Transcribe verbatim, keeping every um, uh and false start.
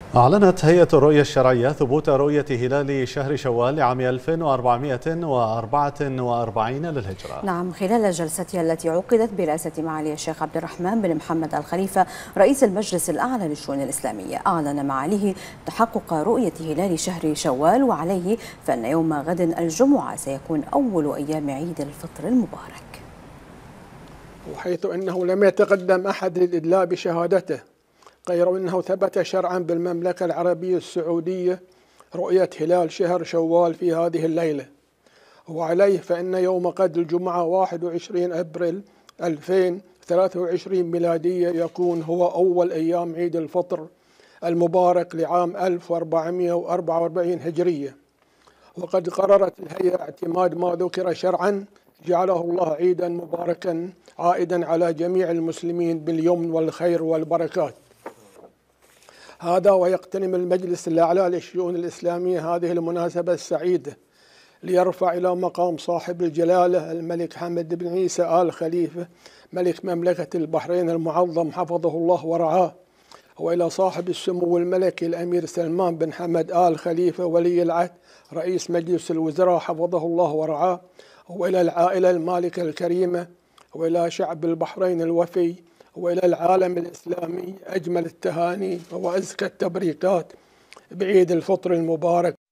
أعلنت هيئة الرؤية الشرعية ثبوت رؤية هلال شهر شوال لعام ألف وأربعمائة وأربعة وأربعين للهجرة. نعم، خلال جلستها التي عقدت برئاسة معالي الشيخ عبد الرحمن بن محمد آل خليفة رئيس المجلس الأعلى للشؤون الإسلامية، أعلن معاليه تحقق رؤية هلال شهر شوال، وعليه فإن يوم غد الجمعة سيكون أول أيام عيد الفطر المبارك، وحيث أنه لم يتقدم أحد للإدلاء بشهادته غير أنه ثبت شرعا بالمملكة العربية السعودية رؤية هلال شهر شوال في هذه الليلة، وعليه فإن يوم غد الجمعة واحد وعشرين أبريل ألفين وثلاثة وعشرين ميلادية يكون هو أول أيام عيد الفطر المبارك لعام ألف وأربعمائة وأربعة وأربعين هجرية. وقد قررت الهيئة اعتماد ما ذكر شرعا جعله الله عيدا مباركا عائدا على جميع المسلمين باليمن والخير والبركات. هذا ويغتنم المجلس الأعلى للشؤون الإسلامية هذه المناسبة السعيدة ليرفع إلى مقام صاحب الجلالة الملك حمد بن عيسى آل خليفة ملك مملكة البحرين المعظم حفظه الله ورعاه، وإلى صاحب السمو الملكي الأمير سلمان بن حمد آل خليفة ولي العهد رئيس مجلس الوزراء حفظه الله ورعاه، وإلى العائلة المالكة الكريمة، وإلى شعب البحرين الوفي، وإلى العالم الإسلامي أجمل التهاني وأزكى التبريكات بعيد الفطر المبارك.